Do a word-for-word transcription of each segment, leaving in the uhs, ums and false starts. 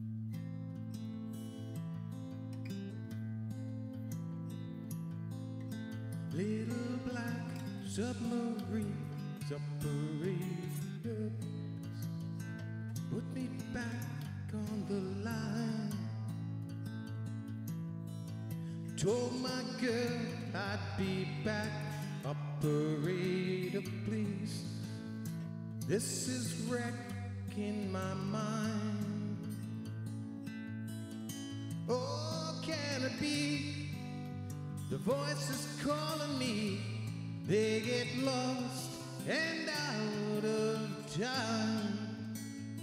Little black submarines operator, put me back on the line. Told my girl I'd be back. Operator, please. This is wrecking my mind. Oh, can it be? The voices calling me, they get lost and out of time.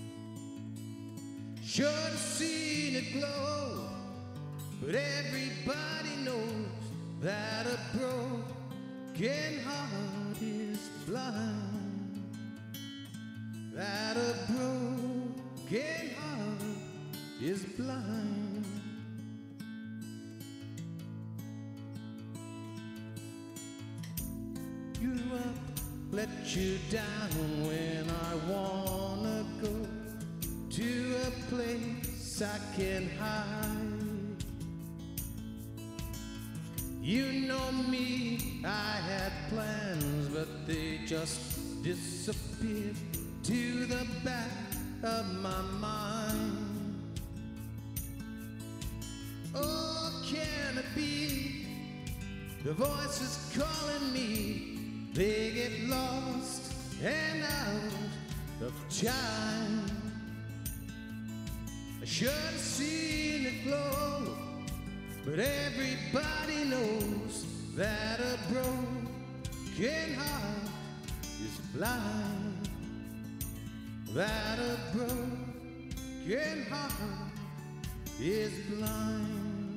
Should have seen it glow, but everybody knows that a broken heart is blind. That a broken heart is blind. You up, let you down when I wanna go to a place I can hide. You know me, I had plans, but they just disappeared to the back of my mind. Oh, can it be? The voices calling me, they get lost and out of time. I should have seen it glow, but everybody knows that a broken heart is blind. That a broken heart is blind.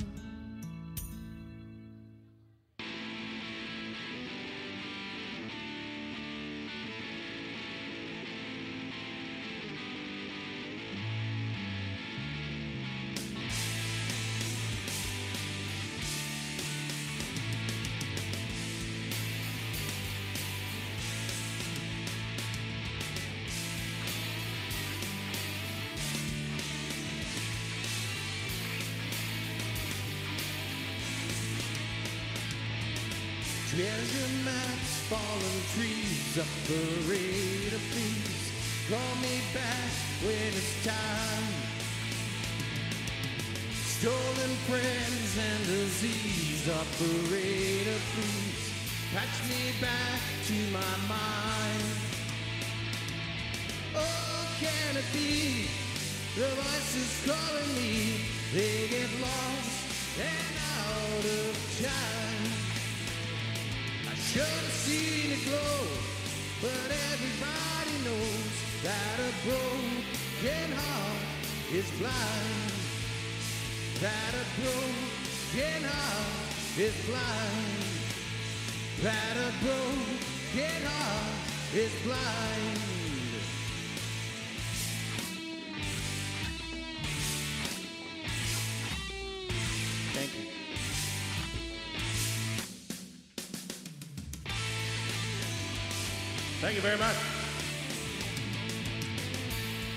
Treasure maps, fallen trees, operator, please call me back when it's time. Stolen friends and disease, operator, please patch me back to my mind. Oh, can it be? The voices calling me, they get lost and out of time. Should have seen it glow, but everybody knows that a broken heart is blind. That a broken heart is blind. That a broken heart is blind. Thank you. Thank you very much.